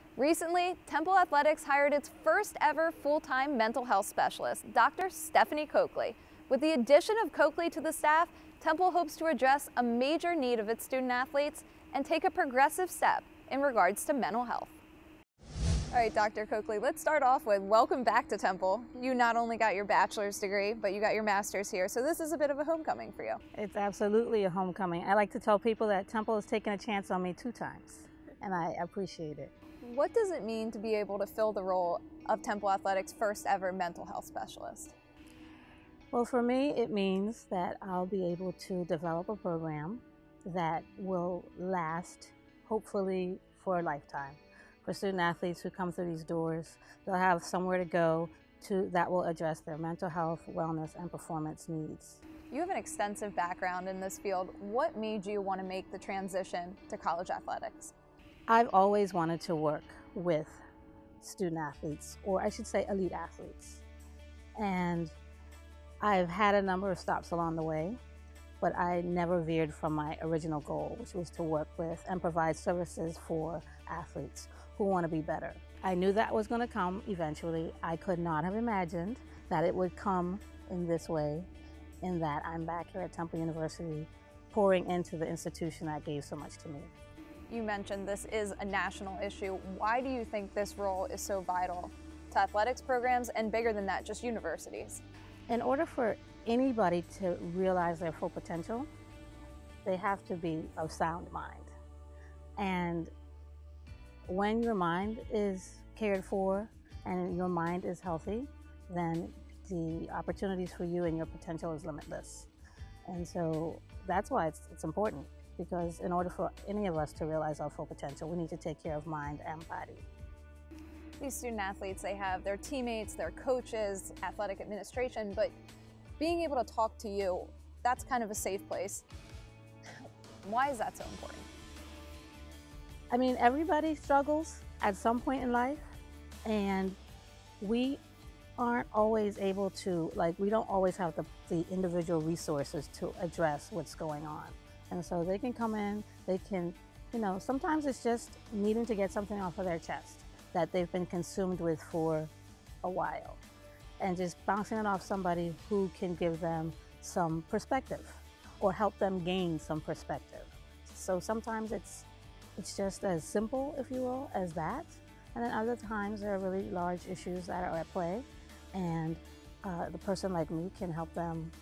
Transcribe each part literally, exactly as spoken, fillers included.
Recently, Temple Athletics hired its first ever full-time mental health specialist, Doctor Stephanie Coakley. With the addition of Coakley to the staff, Temple hopes to address a major need of its student athletes and take a progressive step in regards to mental health. All right, Doctor Coakley, let's start off with welcome back to Temple. You not only got your bachelor's degree, but you got your master's here, so this is a bit of a homecoming for you. It's absolutely a homecoming. I like to tell people that Temple has taken a chance on me two times, and I appreciate it. What does it mean to be able to fill the role of Temple Athletics' first ever mental health specialist? Well, for me, it means that I'll be able to develop a program that will last, hopefully, for a lifetime. For student athletes who come through these doors, they'll have somewhere to go to that will address their mental health, wellness, and performance needs. You have an extensive background in this field. What made you want to make the transition to college athletics? I've always wanted to work with student athletes, or I should say elite athletes. And I've had a number of stops along the way, but I never veered from my original goal, which was to work with and provide services for athletes who want to be better. I knew that was going to come eventually. I could not have imagined that it would come in this way, in that I'm back here at Temple University pouring into the institution that gave so much to me. You mentioned this is a national issue. Why do you think this role is so vital to athletics programs and, bigger than that, just universities? In order for anybody to realize their full potential, they have to be of sound mind. And when your mind is cared for and your mind is healthy, then the opportunities for you and your potential is limitless. And so that's why it's, it's important, because in order for any of us to realize our full potential, we need to take care of mind and body. These student athletes, they have their teammates, their coaches, athletic administration, but being able to talk to you, that's kind of a safe place. Why is that so important? I mean, everybody struggles at some point in life, and we aren't always able to, like, we don't always have the, the individual resources to address what's going on. And so they can come in, they can, you know, sometimes it's just needing to get something off of their chest that they've been consumed with for a while, and just bouncing it off somebody who can give them some perspective or help them gain some perspective. So sometimes it's it's just as simple, if you will, as that. And then other times there are really large issues that are at play, and uh, the person like me can help them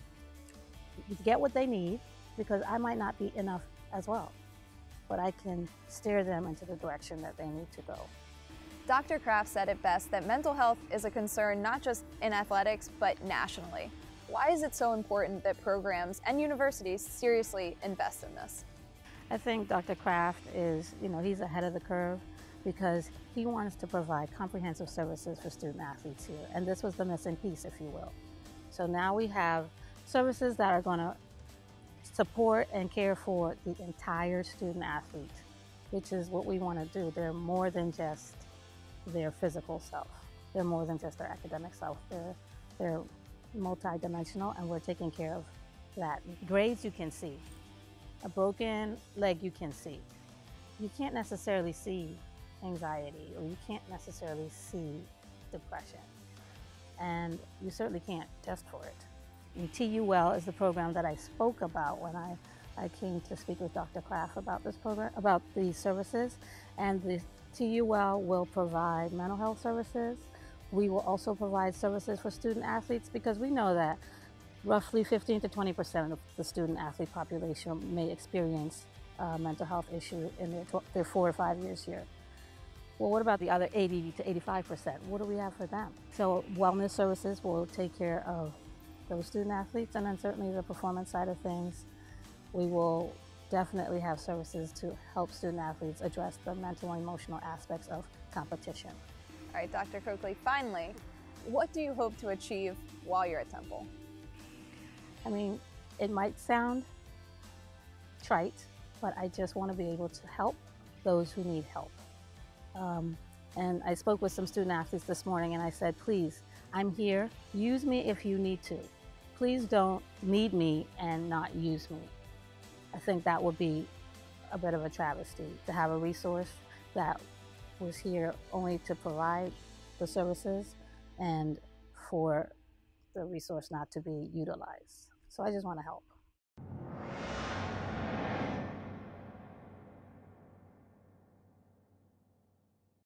get what they need, because I might not be enough as well, but I can steer them into the direction that they need to go. Doctor Kraft said it best that mental health is a concern not just in athletics, but nationally. Why is it so important that programs and universities seriously invest in this? I think Doctor Kraft is, you know, he's ahead of the curve, because he wants to provide comprehensive services for student athletes here. And this was the missing piece, if you will. So now we have services that are going to support and care for the entire student athlete, which is what we want to do. They're more than just their physical self. They're more than just their academic self. They're, they're multidimensional, and we're taking care of that. Grades you can see. A broken leg you can see. You can't necessarily see anxiety, or you can't necessarily see depression. And you certainly can't test for it. And T U Well is the program that I spoke about when I, I came to speak with Doctor Kraft about this program, about these services. And the T U Well will provide mental health services. We will also provide services for student athletes, because we know that roughly fifteen to twenty percent of the student athlete population may experience a mental health issue in their, their four or five years here. Well, what about the other eighty to eighty-five percent? What do we have for them? So wellness services will take care of those student athletes, and then certainly the performance side of things, we will definitely have services to help student athletes address the mental and emotional aspects of competition. All right, Doctor Coakley, finally, what do you hope to achieve while you're at Temple? I mean, it might sound trite, but I just want to be able to help those who need help. Um, and I spoke with some student athletes this morning, and I said, please, I'm here. Use me if you need to. Please don't need me and not use me. I think that would be a bit of a travesty, to have a resource that was here only to provide the services and for the resource not to be utilized. So I just want to help.